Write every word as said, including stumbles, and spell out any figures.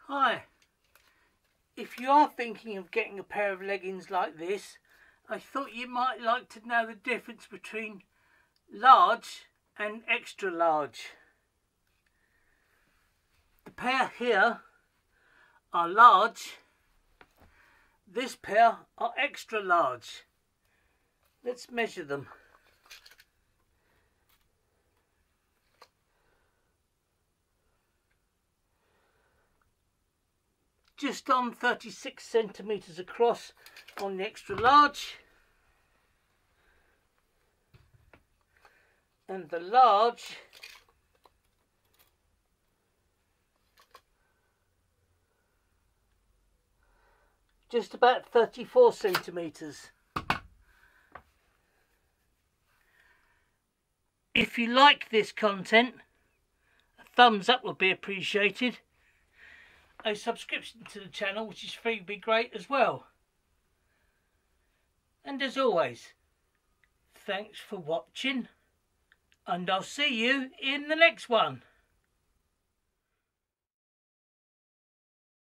Hi, if you are thinking of getting a pair of leggings like this, I thought you might like to know the difference between large and extra large. The pair here are large, this pair are extra large. Let's measure them. Just on thirty-six centimetres across on the extra large, and the large just about thirty-four centimetres. If you like this content, a thumbs up would be appreciated. A subscription to the channel, which is free, would be great as well. And as always, thanks for watching, and I'll see you in the next one.